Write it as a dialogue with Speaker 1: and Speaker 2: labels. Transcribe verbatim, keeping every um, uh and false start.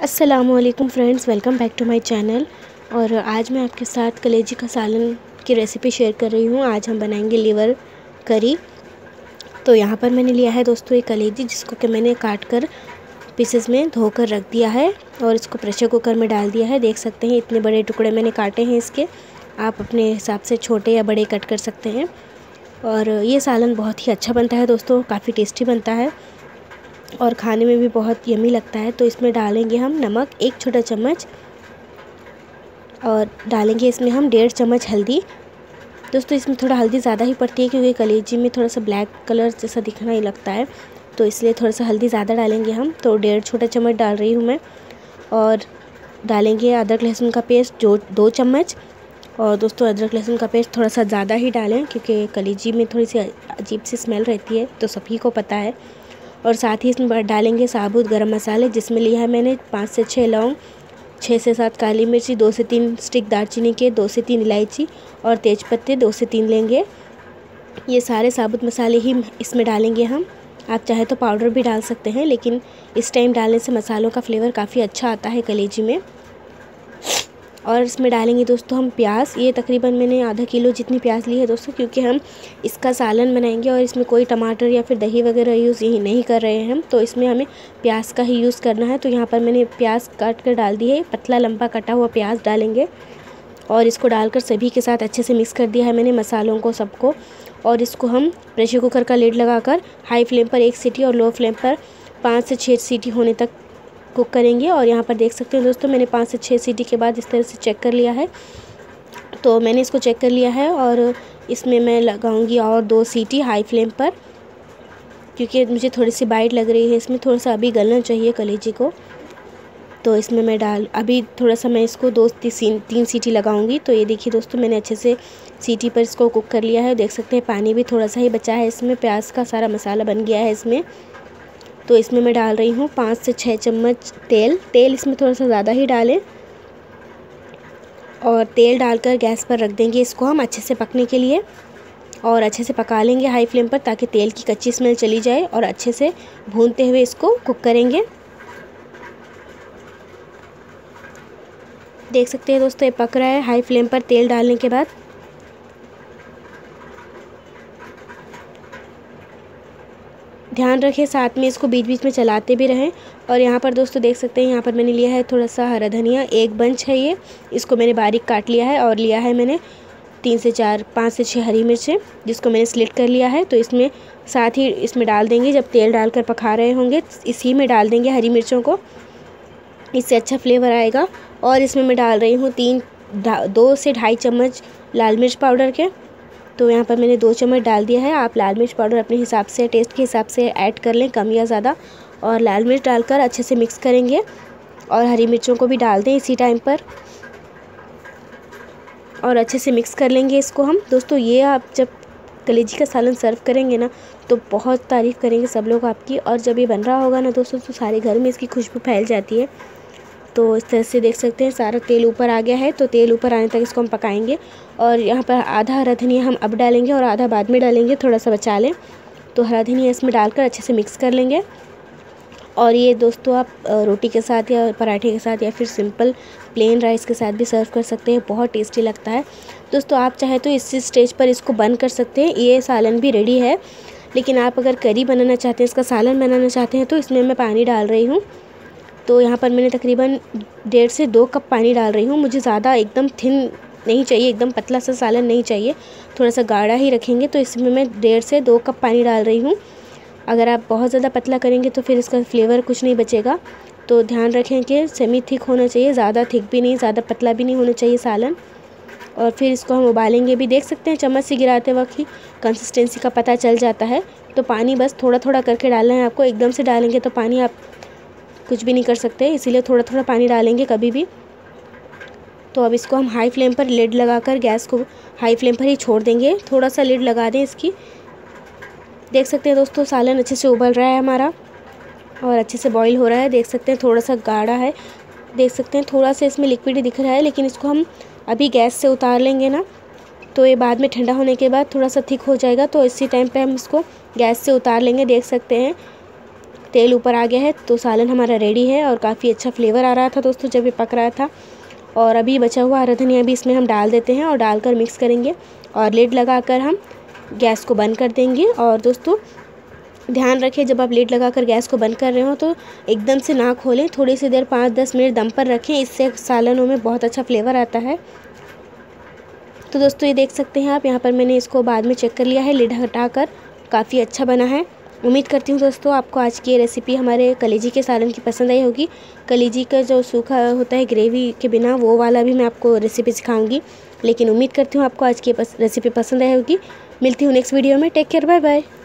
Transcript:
Speaker 1: अस्सलामुअलैकुम friends, welcome back to my channel. और आज मैं आपके साथ कलेजी का सालन की रेसिपी शेयर कर रही हूँ। आज हम बनाएंगे लिवर करी। तो यहाँ पर मैंने लिया है दोस्तों एक कलेजी, जिसको कि मैंने काट कर पीसेस में धोकर रख दिया है और इसको प्रेशर कुकर में डाल दिया है। देख सकते हैं इतने बड़े टुकड़े मैंने काटे हैं इसके। आप अपने हिसाब से छोटे या बड़े कट कर सकते हैं। और ये सालन बहुत ही अच्छा बनता है दोस्तों, काफ़ी टेस्टी बनता है और खाने में भी बहुत यमी लगता है। तो इसमें डालेंगे हम नमक एक छोटा चम्मच और डालेंगे इसमें हम डेढ़ चम्मच हल्दी। दोस्तों इसमें थोड़ा हल्दी ज़्यादा ही पड़ती है क्योंकि कलेजी में थोड़ा सा ब्लैक कलर जैसा दिखना ही लगता है, तो इसलिए थोड़ा सा हल्दी ज़्यादा डालेंगे हम। तो डेढ़ छोटा चम्मच डाल रही हूँ मैं। और डालेंगे अदरक लहसुन का पेस्ट जो दो चम्मच। और दोस्तों अदरक लहसुन का पेस्ट थोड़ा सा ज़्यादा ही डालें क्योंकि कलेजी में थोड़ी सी अजीब सी स्मेल रहती है, तो सभी को पता है। और साथ ही इसमें डालेंगे साबुत गरम मसाले, जिसमें लिया है मैंने पाँच से छः लौंग, छः से सात काली मिर्ची, दो से तीन स्टिक दालचीनी के, दो से तीन इलायची और तेज़पत्ते दो से तीन लेंगे। ये सारे साबुत मसाले ही इसमें डालेंगे हम। आप चाहे तो पाउडर भी डाल सकते हैं, लेकिन इस टाइम डालने से मसालों का फ्लेवर काफ़ी अच्छा आता है कलेजी में। और इसमें डालेंगे दोस्तों हम प्याज। ये तकरीबन मैंने आधा किलो जितनी प्याज ली है दोस्तों, क्योंकि हम इसका सालन बनाएंगे और इसमें कोई टमाटर या फिर दही वगैरह यूज़ यही नहीं कर रहे हैं हम, तो इसमें हमें प्याज का ही यूज़ करना है। तो यहाँ पर मैंने प्याज काट कर डाल दी है, पतला लंबा कटा हुआ प्याज डालेंगे और इसको डालकर सभी के साथ अच्छे से मिक्स कर दिया है मैंने मसालों को सबको। और इसको हम प्रेशर कुकर का लिड लगाकर हाई फ्लेम पर एक सीटी और लो फ्लेम पर पाँच से छः सीटी होने तक कुक करेंगे। और यहाँ पर देख सकते हैं दोस्तों मैंने पाँच से छः सीटी के बाद इस तरह से चेक कर लिया है। तो मैंने इसको चेक कर लिया है और इसमें मैं लगाऊंगी और दो सीटी हाई फ्लेम पर, क्योंकि मुझे थोड़ी सी बाइट लग रही है इसमें, थोड़ा सा अभी गलना चाहिए कलेजी को। तो इसमें मैं डाल अभी थोड़ा सा मैं इसको दो तीन तीन सीटी लगाऊंगी। तो ये देखिए दोस्तों मैंने अच्छे से सीटी पर इसको कुक कर लिया है। देख सकते हैं पानी भी थोड़ा सा ही बचा है इसमें, प्याज का सारा मसाला बन गया है इसमें। तो इसमें मैं डाल रही हूँ पाँच से छः चम्मच तेल। तेल इसमें थोड़ा सा ज़्यादा ही डालें और तेल डालकर गैस पर रख देंगे इसको हम अच्छे से पकने के लिए। और अच्छे से पका लेंगे हाई फ्लेम पर, ताकि तेल की कच्ची स्मेल चली जाए और अच्छे से भूनते हुए इसको कुक करेंगे। देख सकते हैं दोस्तों ये पक रहा है हाई फ्लेम पर तेल डालने के बाद। ध्यान रखें साथ में इसको बीच बीच में चलाते भी रहें। और यहाँ पर दोस्तों देख सकते हैं यहाँ पर मैंने लिया है थोड़ा सा हरा धनिया, एक बंच है ये, इसको मैंने बारीक काट लिया है। और लिया है मैंने तीन से चार पाँच से छः हरी मिर्चें, जिसको मैंने स्लिट कर लिया है। तो इसमें साथ ही इसमें डाल देंगे, जब तेल डालकर पका रहे होंगे इसी में डाल देंगे हरी मिर्चों को, इससे अच्छा फ्लेवर आएगा। और इसमें मैं डाल रही हूँ तीन दो से ढाई चम्मच लाल मिर्च पाउडर के। तो यहाँ पर मैंने दो चम्मच डाल दिया है। आप लाल मिर्च पाउडर अपने हिसाब से, टेस्ट के हिसाब से ऐड कर लें, कम या ज़्यादा। और लाल मिर्च डालकर अच्छे से मिक्स करेंगे और हरी मिर्चों को भी डाल दें इसी टाइम पर और अच्छे से मिक्स कर लेंगे इसको हम। दोस्तों ये आप जब कलेजी का सालन सर्व करेंगे ना, तो बहुत तारीफ़ करेंगे सब लोग आपकी। और जब ये बन रहा होगा ना दोस्तों, तो सारे घर में इसकी खुशबू फैल जाती है। तो इस तरह से देख सकते हैं सारा तेल ऊपर आ गया है। तो तेल ऊपर आने तक इसको हम पकाएंगे। और यहाँ पर आधा हरा धनिया हम अब डालेंगे और आधा बाद में डालेंगे, थोड़ा सा बचा लें। तो हरा धनिया इसमें डालकर अच्छे से मिक्स कर लेंगे। और ये दोस्तों आप रोटी के साथ या पराठे के साथ या फिर सिंपल प्लेन राइस के साथ भी सर्व कर सकते हैं, बहुत टेस्टी लगता है। दोस्तों आप चाहे तो इस स्टेज पर इसको बंद कर सकते हैं, ये सालन भी रेडी है। लेकिन आप अगर करी बनाना चाहते हैं, इसका सालन बनाना चाहते हैं, तो इसमें मैं पानी डाल रही हूँ। तो यहाँ पर मैंने तकरीबन डेढ़ से दो कप पानी डाल रही हूँ। मुझे ज़्यादा एकदम थिन नहीं चाहिए, एकदम पतला सा सालन नहीं चाहिए, थोड़ा सा गाढ़ा ही रखेंगे। तो इसमें मैं डेढ़ से दो कप पानी डाल रही हूँ। अगर आप बहुत ज़्यादा पतला करेंगे तो फिर इसका फ्लेवर कुछ नहीं बचेगा। तो ध्यान रखें कि सेमी थिक होना चाहिए, ज़्यादा थिक भी नहीं, ज़्यादा पतला भी नहीं होना चाहिए सालन। और फिर इसको हम उबालेंगे भी। देख सकते हैं चम्मच से गिराते वक्त ही कंसिस्टेंसी का पता चल जाता है। तो पानी बस थोड़ा थोड़ा करके डालना है आपको, एकदम से डालेंगे तो पानी आप कुछ भी नहीं कर सकते, इसीलिए थोड़ा थोड़ा पानी डालेंगे कभी भी। तो अब इसको हम हाई फ्लेम पर लिड लगाकर गैस को हाई फ्लेम पर ही छोड़ देंगे। थोड़ा सा लिड लगा दें इसकी। देख सकते हैं दोस्तों सालन अच्छे से उबल रहा है हमारा और अच्छे से बॉईल हो रहा है। देख सकते हैं थोड़ा सा गाढ़ा है, देख सकते हैं थोड़ा सा इसमें लिक्विड दिख रहा है, लेकिन इसको हम अभी गैस से उतार लेंगे ना, तो ये बाद में ठंडा होने के बाद थोड़ा सा थिक हो जाएगा। तो इसी टाइम पे हम इसको गैस से उतार लेंगे। देख सकते हैं तेल ऊपर आ गया है तो सालन हमारा रेडी है और काफ़ी अच्छा फ्लेवर आ रहा था दोस्तों जब ये पक रहा था। और अभी बचा हुआ हरा धनिया भी इसमें हम डाल देते हैं और डालकर मिक्स करेंगे और लिड लगाकर हम गैस को बंद कर देंगे। और दोस्तों ध्यान रखें, जब आप लिड लगाकर गैस को बंद कर रहे हो तो एकदम से ना खोलें, थोड़ी सी देर पाँच दस मिनट दम पर रखें, इससे सालनों में बहुत अच्छा फ्लेवर आता है। तो दोस्तों ये देख सकते हैं आप, यहाँ पर मैंने इसको बाद में चेक कर लिया है लिड हटाकर, काफ़ी अच्छा बना है। उम्मीद करती हूँ दोस्तों आपको आज की ये रेसिपी हमारे कलेजी के सालन की पसंद आई होगी। कलेजी का जो सूखा होता है ग्रेवी के बिना, वो वाला भी मैं आपको रेसिपी सिखाऊंगी। लेकिन उम्मीद करती हूँ आपको आज की रेसिपी पसंद आई होगी। मिलती हूँ नेक्स्ट वीडियो में। Take care, bye bye.